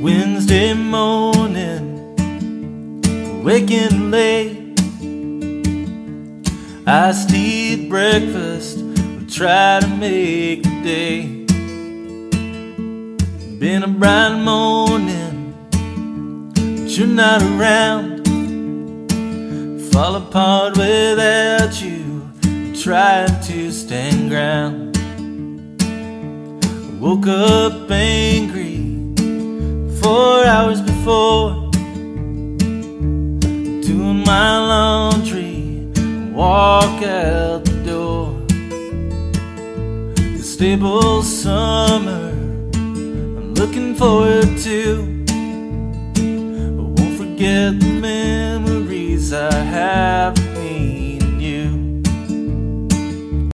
Wednesday morning, waking late, iced tea, breakfast, try to make the day. Been a bright morning, but you're not around. Fall apart without you, tried to stand ground. Woke up angry 4 hours before, doing my laundry, walk out the door. The stable summer I'm looking forward to, but won't forget the memories I have